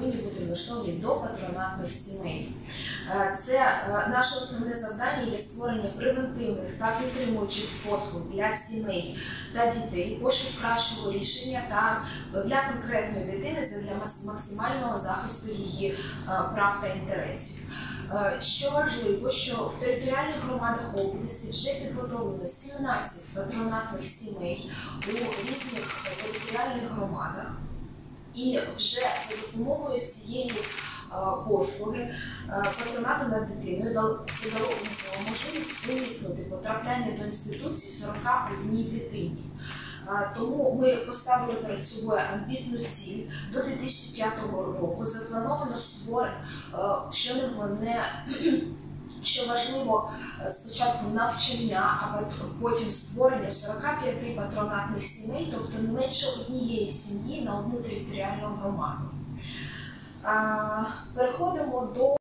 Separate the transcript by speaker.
Speaker 1: повинні бути влаштовані до патронатних сімей. Це наше основне завдання є створення превентивних та підтримуючих послуг для сімей та дітей, пошук кращого рішення та для конкретної дитини для максимального захисту її прав та інтересів. Що важливо, що в територіальних громадах області вже підготовлено 17 патронатних сімей у різних територіальних громадах. І вже за допомогою цієї послуги патронату над дитиною це дало можливість уникнути потрапляння до інституції 41 дитині. Тому ми поставили перед собою амбітну ціль. До 2005 року заплановано що важливо, спочатку навчання, а потім створення 45 патронатних сімей, тобто не менше однієї сім'ї на одну територіальну громаду. Переходимо до